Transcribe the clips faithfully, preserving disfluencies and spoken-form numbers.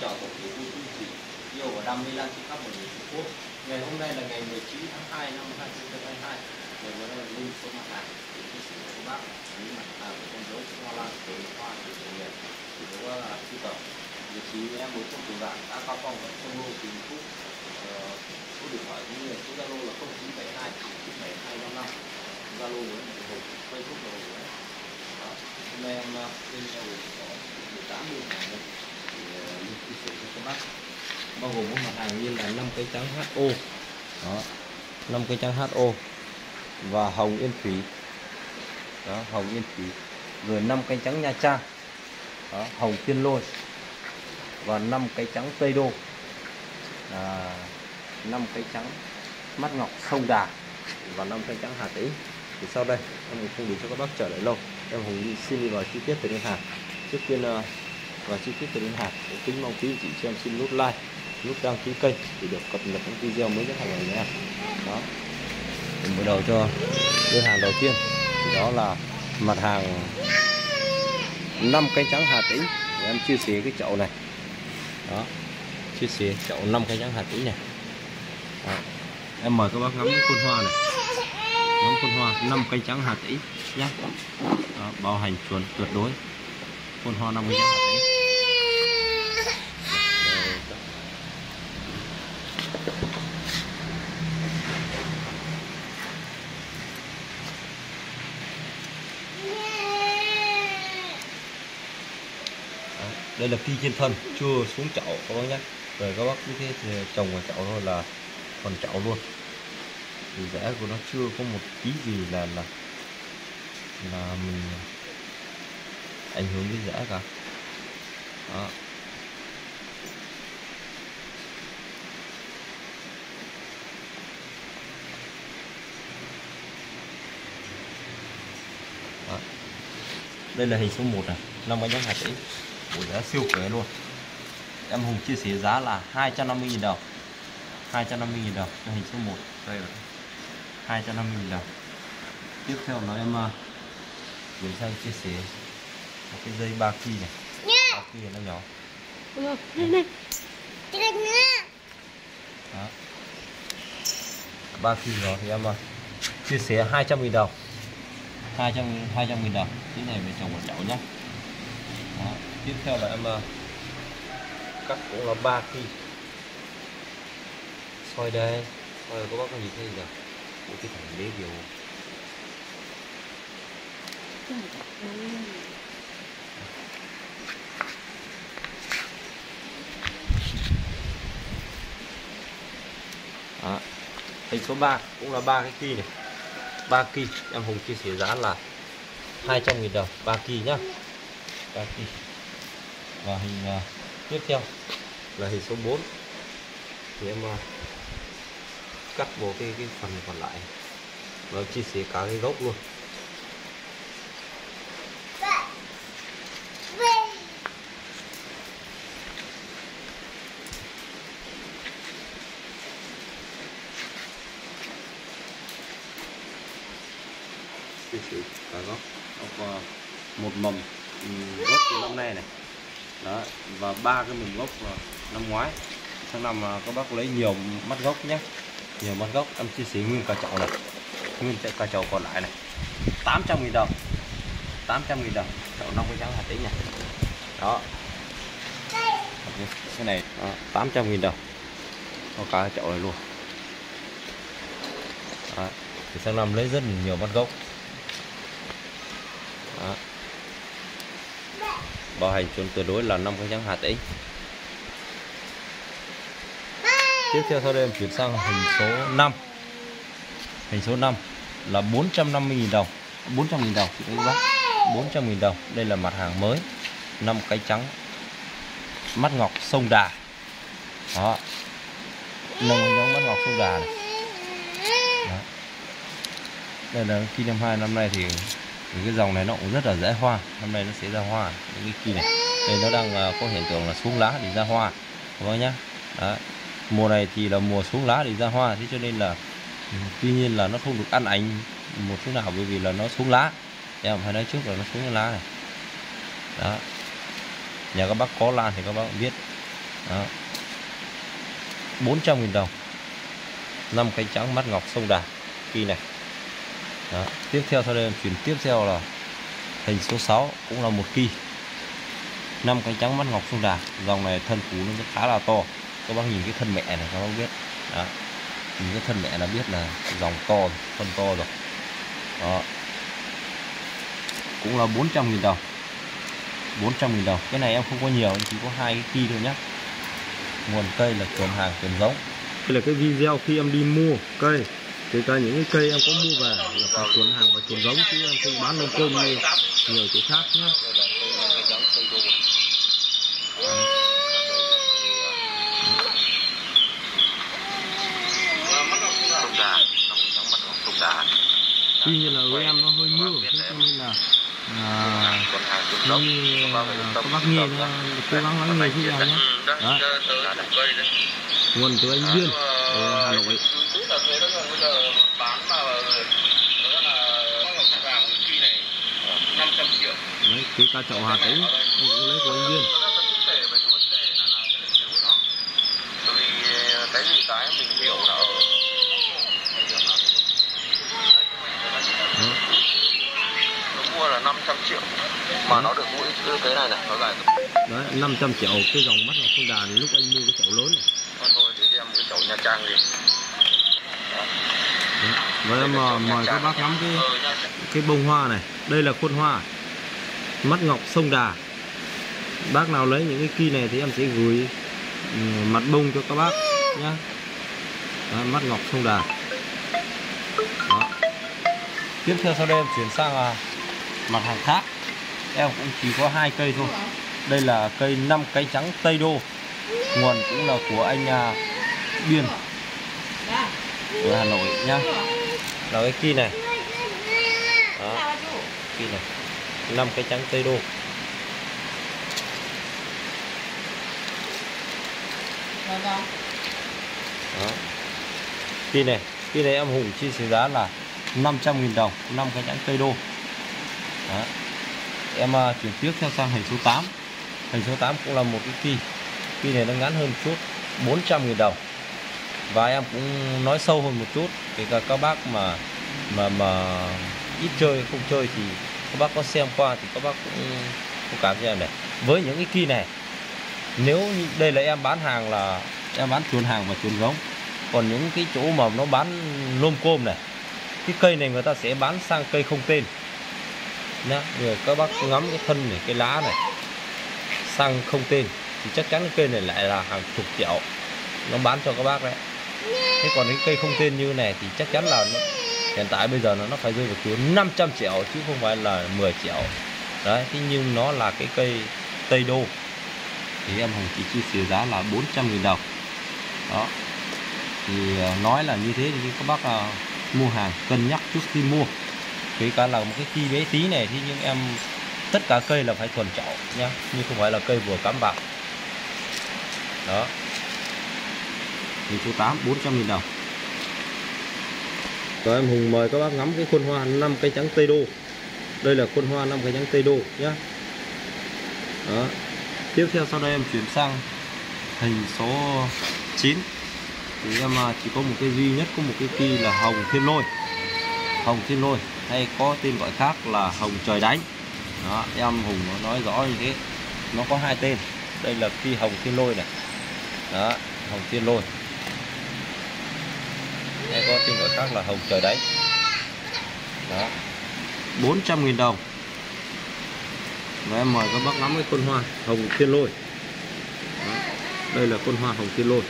chào tổng thống quý vị yêu và đam mê lan trên khắp mọi miền Tổ quốc. Ngày hôm nay là ngày mười chín tháng hai năm hai nghìn không trăm hai mươi hai. Ngày hôm nay là linh số mặt hàng để chia sẻ với các bác những mặt hàng của con dấu hoa lan của hoa của người Việt thì đó là sưu tập vị trí em muốn không từ bạn đã cao phong ở sông Lô Bình Phúc. Số điện thoại cũng như là số Zalo là không chín bảy hai chín bảy hai năm năm. Zalo với một hộp Facebook là hộp đấy. Hôm nay em lên có mười tám mươi hàng đây thì mình chia sẻ cho các bác, bao gồm các mặt hàng như là năm cây trắng hát o, đó, năm cây trắng hát o và hồng yên thủy, đó, hồng yên thủy, rồi năm cây trắng Nha Trang, đó, hồng tiên lôi và năm cây trắng Tây Đô, à, năm cây trắng mắt ngọc sông Đà và năm cây trắng Hà Tĩnh. Thì sau đây em không để cho các bác chờ đợi lâu, em Hùng đi xin đi vào chi tiết từ đơn hàng. Trước tiên uh, và chi tiết từ đơn hàng, kính mong quý anh chị cho em xin nút like, nút đăng ký kênh để được cập nhật những video mới nhất hàng ngày nhé. Đó. Mình mở đầu cho đơn hàng đầu tiên thì đó là mặt hàng năm cây trắng Hà Tĩnh. Để em chia sẻ cái chậu này. Đó. Chia sẻ chậu năm cây trắng Hà Tĩnh này. Đó. Em mời các bác ngắm cái khuôn hoa này. Ngắm khuôn hoa năm cây trắng Hà Tĩnh nhé. Đó, bao hành chuẩn tuyệt đối. Khuôn hoa năm cây trắng Hà Tĩnh. Đây là kỳ trên thân, chưa xuống chậu các bác nhé. Rồi các bác cứ thế thì trồng vào chậu thôi là còn chậu luôn. Thì rễ của nó chưa có một tí gì là là là mình ảnh hưởng đến rễ cả. Đó. Đó. Đây là hình số một này, năm cây trắng Hà Tĩnh. Bộ giá siêu khỏe luôn. Em Hùng chia sẻ giá là hai trăm năm mươi nghìn đồng. hai trăm năm mươi nghìn đồng cho hình số một. Đây là hai trăm năm mươi nghìn đồng. Tiếp theo là em chuyển sang chia sẻ một cái dây ba ki này. ba ki nó nhỏ. Đây này. Đó. ba ki nhỏ thì em chia sẻ hai trăm nghìn đồng. hai trăm hai trăm nghìn đồng. Cái này về trồng vào chậu nhé. Đó. Tiếp theo là em cắt cũng là ba ki. Soi đây, soi có bác có nhìn thấy gì đâu. Ủa cái thằng đế điều. Đó. Hình số ba cũng là ba cái ki này. ba ki em Hùng chia sẻ giá là hai trăm nghìn đồng, ba ki nhá. ba ki. Và hình uh, tiếp theo là hình số bốn. Thì em uh, cắt bộ cái cái phần còn lại và chia sẻ cả cái gốc luôn. Chia sẻ cả gốc, gốc uh, một mầm um, gốc của năm nay này. Đó, và ba cái mầm gốc uh, năm ngoái. Tháng năm uh, các bác lấy nhiều mắt gốc nhé. Nhiều mắt gốc em chia sẻ nguyên cả chậu này, nguyên cả chậu còn lại này, tám trăm nghìn đồng, tám trăm nghìn đồng chậu năm cây trắng Hà Tĩnh này. Đó, cái này đó, tám trăm nghìn đồng có cả chậu này luôn. Đó. Thì sang năm lấy rất nhiều mắt gốc. Đó. Bảo hành chuẩn tuyệt đối là năm cây trắng Hà Tĩnh. Tiếp theo sau đây em chuyển sang hình số năm. Hình số năm là bốn trăm năm mươi nghìn đồng. bốn trăm nghìn đồng các bác. bốn trăm nghìn đồng. Đây là mặt hàng mới. năm cái trắng mắt ngọc sông Đà. Đó. năm cái trắng mắt ngọc sông Đà này. Đó. Đây là kỳ năm hai năm nay thì cái dòng này nó cũng rất là dễ hoa. Năm nay nó sẽ ra hoa những cái kỳ này. Đây nó đang có hiện tượng là xuống lá để ra hoa. Các bác nhá. Đó. Mùa này thì là mùa xuống lá để ra hoa, thế cho nên là tuy nhiên là nó không được ăn ảnh một chút nào bởi vì là nó xuống lá. Em phải nói trước là nó xuống cái lá này. Đó. Nhà các bác có lan thì các bác biết Đó. bốn trăm nghìn đồng. Năm cánh trắng mắt ngọc sông Đà kỳ này. Đó. Tiếp theo sau đây em chuyển tiếp theo là hình số sáu, cũng là một kỳ. Năm cánh trắng mắt ngọc sông Đà. Dòng này thân cú nó khá là to. Các bác nhìn cái thân mẹ này các bác biết. Đó. Nhìn cái thân mẹ là biết là dòng to, thân to rồi. Đó. Cũng là bốn trăm nghìn đồng. bốn trăm nghìn đồng. Cái này em không có nhiều, chỉ có hai cái kỳ thôi nhé. Nguồn cây là tuần hàng tuần giống. Đây là cái video khi em đi mua cây, kể cả những cái cây em có mua về là phải tuần hàng và tuần giống, chứ em không bán nông cơm như nhiều chỗ khác nhé. Tuy nhiên là với em nó hơi mưa, thế cho nên là à, như các bác nghe nó cố gắng lắng nghe video nhé. Đó. Nguồn từ anh Biên ở Hà Nội. Đấy, cái ca chậu Hà Tĩnh cũng lấy của anh Biên. Cái gì cái mình hiểu là ở nó mua là năm trăm triệu mà đấy. Nó được mỗi cái này này nó dài đấy năm trăm triệu. Cái dòng mắt ngọc sông Đà lúc anh mua cái chậu lớn này. Thôi thôi thì em cái chậu Nha Trang đi. Và em mời, mời các bác ngắm cái cái bông hoa này. Đây là khuôn hoa mắt ngọc sông Đà. Bác nào lấy những cái kỳ này thì em sẽ gửi mặt bông cho các bác nhá. Đó, mắt ngọc sông Đà. Đó. Tiếp theo sau đây em chuyển sang là mặt hàng khác. Em cũng chỉ có hai cây thôi. Đây là cây năm cánh trắng Tây Đô. Nguồn cũng là của anh uh, Biên ở Hà Nội nhá. Là cái kỳ này. Đó. Kỳ này năm cánh trắng Tây Đô. Đó. Kỳ này, kỳ này em Hùng chia sẻ giá là năm trăm nghìn đồng, năm cánh trắng Tây Đô. Đó. Em uh, chuyển tiếp theo sang hình số tám. Hình số tám cũng là một cái kỳ. Kỳ này nó ngắn hơn một chút, bốn trăm nghìn đồng. Và em cũng nói sâu hơn một chút, kể cả các bác mà mà mà ít chơi không chơi thì các bác có xem qua thì các bác cũng cũng cảm thấy em này. Với những cái kỳ này, nếu đây là em bán hàng là em bán chuồn hàng và chuồn giống. Còn những cái chỗ mà nó bán lôm côm này, cái cây này người ta sẽ bán sang cây không tên nhá. Rồi các bác ngắm cái thân này, cái lá này sang không tên thì chắc chắn cái cây này lại là hàng chục triệu nó bán cho các bác đấy. Thế còn cái cây không tên như này thì chắc chắn là nó, hiện tại bây giờ nó nó phải rơi vào tuyến năm trăm triệu chứ không phải là mười triệu đấy. Thế nhưng nó là cái cây Tây Đô thì em Hùng chỉ chia sẻ giá là bốn trăm nghìn đồng. Đó thì nói là như thế thì các bác là mua hàng cân nhắc trước khi mua. Kể cả là một cái kỳ bé tí này thì nhưng em tất cả cây là phải thuần chậu nhá, nhưng không phải là cây vừa cắm vào. Đó. Hình số tám bốn trăm nghìn đồng. Rồi em Hùng mời các bác ngắm cái khuôn hoa năm cây trắng Tây Đô. Đây là khuôn hoa năm cây trắng Tây Đô nhá. Đó. Tiếp theo sau đây em chuyển sang hình số chín. Thì em chỉ có một cái duy nhất, có một cái kỳ là hồng thiên lôi. Hồng thiên lôi hay có tên gọi khác là hồng trời đánh. Đó, em Hùng nói rõ như thế. Nó có hai tên. Đây là kỳ hồng thiên lôi này. Đó, hồng thiên lôi. Hay có tên gọi khác là hồng trời đánh. Đó. bốn trăm nghìn đồng. Và em mời các bác ngắm cái con hoa hồng thiên lôi. Đó. Đây là con hoa hồng thiên lôi.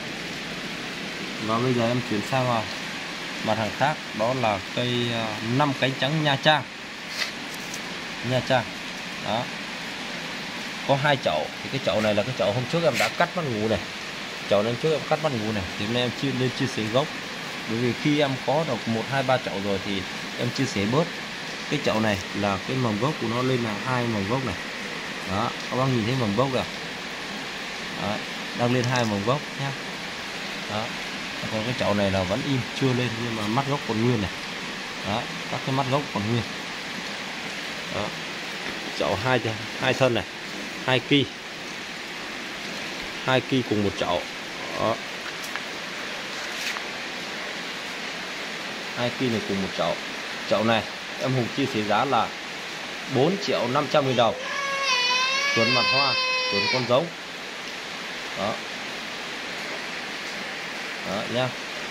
Và bây giờ em chuyển sang mặt hàng khác, đó là cây năm cánh trắng Nha Trang. Nha Trang. Đó. Có hai chậu. Thì cái chậu này là cái chậu hôm trước em đã cắt mắt ngủ này. Chậu hôm trước em cắt mắt ngủ này thì hôm nay em chia lên chia sẻ gốc. Bởi vì khi em có được một hai ba chậu rồi thì em chia sẻ bớt. Cái chậu này là cái mầm gốc của nó lên là hai mầm gốc này. Đó, các bác nhìn thấy mầm gốc kìa. Đó, đang lên hai mầm gốc nhá. Đó. Còn cái chậu này là vẫn im chưa lên nhưng mà mắt gốc còn nguyên này. Đó, các cái mắt gốc còn nguyên. Đó. Chậu hai hai thân này, hai kỳ. hai ki cùng một chậu. Đó. Hai ki này cùng một chậu. Chậu này em Hùng chia sẻ giá là bốn triệu năm trăm nghìn đồng. Chuẩn mặt hoa, chuẩn con giống. Đó. Đó nha.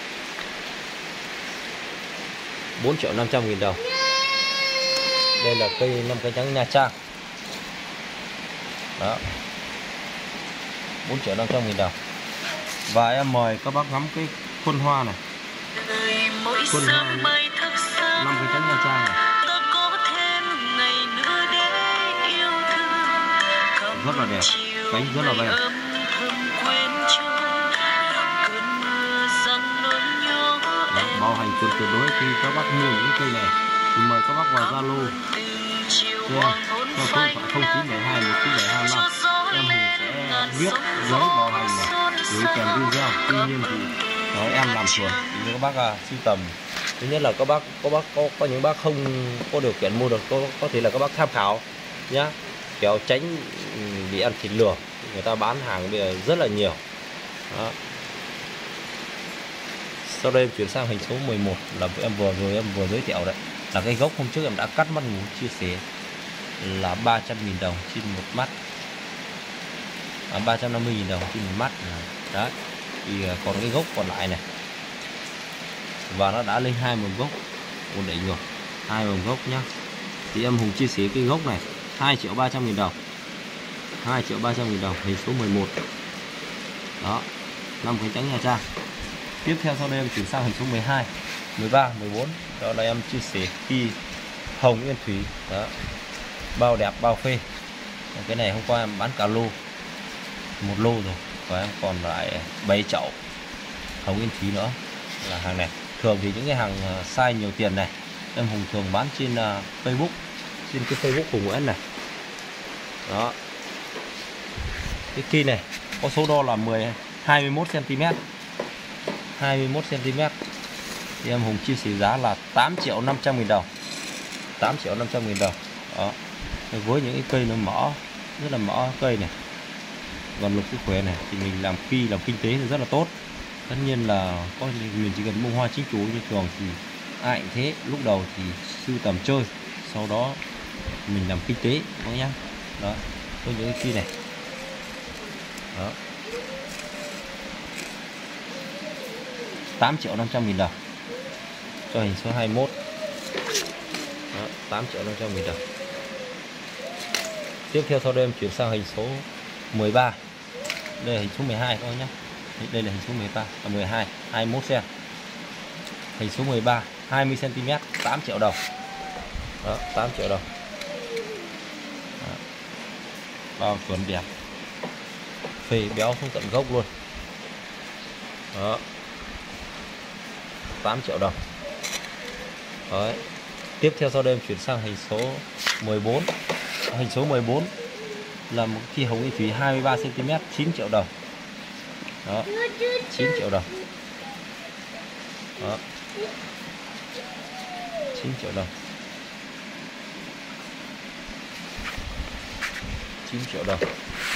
bốn triệu năm trăm nghìn đồng. Đây là cây năm cánh trắng Nha Trang. Đó. bốn triệu năm trăm nghìn đồng. Và em mời các bác ngắm cái khuôn hoa này. Khuôn hoa này. năm cánh trắng Nha Trang này. Rất là đẹp, cánh rất là bền. Đó, bao hành tuyệt tuyệt đối. Khi các bác mua những cây này thì mời các bác vào Zalo cho em theo số điện thoại không chín bảy hai một chín bảy hai năm. Em Hùng sẽ viết giấy bảo hành này gửi kèm video. Tuy nhiên thì nói em làm chuồn thì các bác à, sưu tầm. Thứ nhất là các bác các bác có, có những bác không có điều kiện mua được, có, có thể là các bác tham khảo nhá, kéo tránh bị ăn thịt lừa. Người ta bán hàng bây giờ rất là nhiều. Đó. Sau đây em chuyển sang hình số mười một là em vừa rồi em vừa giới thiệu đấy, là cái gốc hôm trước em đã cắt mắt ngủ chia sẻ là ba trăm nghìn đồng trên một mắt, à, ba trăm năm mươi nghìn đồng trên một mắt. Đấy. Thì còn cái gốc còn lại này, và nó đã lên hai mầm gốc ổn định rồi, hai mầm gốc nhá. Thì em Hùng chia sẻ cái gốc này hai triệu ba trăm nghìn đồng, hai triệu ba trăm nghìn đồng, hình số mười một. Đó, năm cánh trắng Nha Trang. Tiếp theo sau đây em chuyển sang hình số mười hai, mười ba, mười bốn. Đó là em chia sẻ khi hồng Yên Thủy. Đó, bao đẹp bao phê. Cái này hôm qua em bán cả lô, một lô rồi, và em còn lại bảy chậu hồng Yên Thủy nữa. Là hàng này thường thì những cái hàng size nhiều tiền này em Hùng thường bán trên uh, Facebook, trên cái Facebook của Nguyễn này. Đó, cái ki này có số đo là mười hai mươi mốt xăng ti mét, hai mươi mốt xăng ti mét. Thì em Hùng chia sẻ giá là tám triệu năm trăm nghìn đồng, tám triệu năm trăm nghìn đồng. Đó, với những cái cây nó mỡ, rất là mỡ cây này, còn lực sức khỏe này thì mình làm ki làm kinh tế thì rất là tốt. Tất nhiên là có mình chỉ cần mua hoa chính chủ như thường thì ai cũng thế, lúc đầu thì sưu tầm chơi, sau đó mình làm kinh tế đó nhá. Đó, có những cái ki này. Đó, tám triệu năm trăm nghìn đồng cho hình số hai mươi mốt. Đó, tám triệu năm trăm nghìn đồng. Tiếp theo sau đây em chuyển sang hình số mười ba. Đây là hình số mười hai thôi nhé. Đây là hình số mười ba, à, mười hai, hai mươi mốt xăng. Hình số mười ba, hai mươi xăng ti mét, tám triệu đồng. Đó, tám triệu đồng. Đó, bao chuẩn đẹp, phê béo xuống tận gốc luôn. Đó, tám triệu đồng. Đấy. Tiếp theo sau đây em chuyển sang hình số mười bốn. Hình số mười bốn là một ki hồng Yên Thủy hai mươi ba xăng ti mét, chín triệu đồng. Đó, chín triệu đồng. Đó, chín triệu đồng. chín triệu đồng.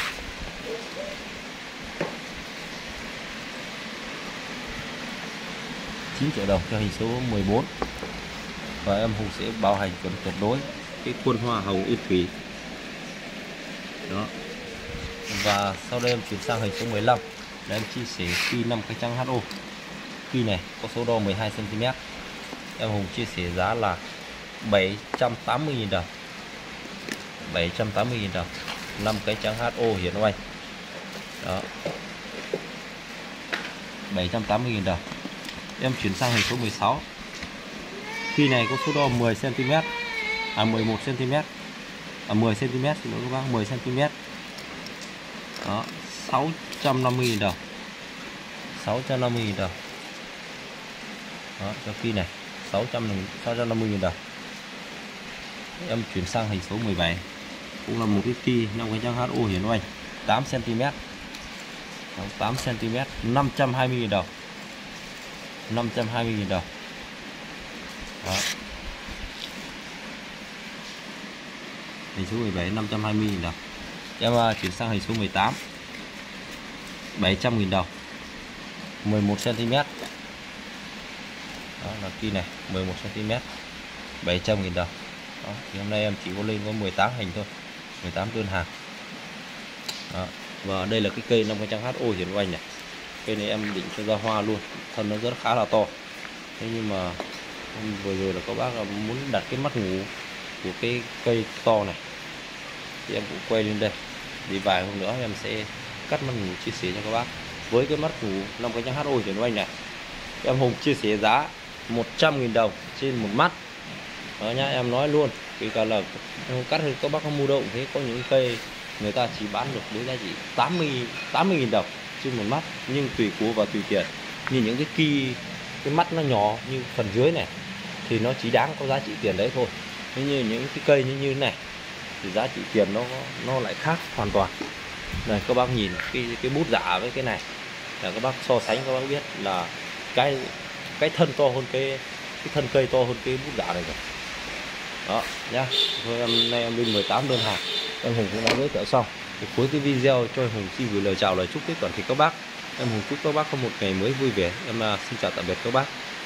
chín triệu đồng cho hình số mười bốn. Và em Hùng sẽ bảo hành chuẩn tuyệt đối cái khuôn hoa hồng Yên Thủy. Đó. Và sau đây em chuyển sang hình số mười lăm để em chia sẻ ki năm cánh trắng hát o. Ki này có số đo mười hai xăng ti mét. Em Hùng chia sẻ giá là bảy trăm tám mươi nghìn đồng. bảy trăm tám mươi nghìn đồng. năm cánh trắng hát o hiển oanh. Đó. bảy trăm tám mươi nghìn đồng. Em chuyển sang hình số mười sáu. Ki này có số đo mười xăng ti mét. À mười một xăng ti mét. À mười xăng ti mét, xin lỗi các bác, mười xăng ti mét. Đó, sáu trăm năm mươi nghìn đồng. sáu trăm năm mươi nghìn đồng. Đó, cho ki này sáu trăm năm mươi nghìn đồng. Em chuyển sang hình số mười bảy. Cũng là một cái ki năm cánh trắng hát o hiển oanh, tám xăng ti mét. Đó, tám xăng ti mét, năm trăm hai mươi nghìn đồng. năm trăm hai mươi nghìn đồng. Đó. Hình số mười bảy năm trăm hai mươi nghìn đồng. Em uh, chuyển sang hình số mười tám. bảy trăm nghìn đồng, mười một xăng ti mét. Đó là kia này, mười một xăng ti mét, bảy trăm nghìn đồng. Đó, thì hôm nay em chỉ có lên có mười tám hình thôi, mười tám đơn hàng. Đó. Và đây là cái cây năm cái trang hát ô Hiển Oanh này. Cây này em định cho ra hoa luôn, thân nó rất khá là to. Thế nhưng mà vừa rồi là các bác là muốn đặt cái mắt ngủ của cái cây to này thì em cũng quay lên đây, thì vài hôm nữa em sẽ cắt mắt ngủ chia sẻ cho các bác. Với cái mắt ngủ năm cái trang hát ô Hiển Oanh này, em Hùng chia sẻ giá một trăm nghìn đồng trên một mắt. Đó nhá, em nói luôn, vì cả là cắt thì các bác không mua đâu thế, có những cây người ta chỉ bán được với giá trị tám mươi nghìn đồng trên một mắt, nhưng tùy cua và tùy tiền. Như những cái kỳ cái mắt nó nhỏ như phần dưới này thì nó chỉ đáng có giá trị tiền đấy thôi. Thế như những cái cây như như thế này thì giá trị tiền nó nó lại khác hoàn toàn. Này các bác nhìn cái cái bút giả với cái này là các bác so sánh, các bác biết là cái cái thân to hơn cái cái thân cây to hơn cái bút giả này rồi. Đó nhá. Thôi em nay em lên mười tám đơn hàng, em Hùng cũng đã giới thiệu xong. Thì cuối cái video cho em Hùng xin gửi lời chào, lời chúc kết toàn thể các bác. Em Hùng chúc các bác có một ngày mới vui vẻ. Em xin chào tạm biệt các bác.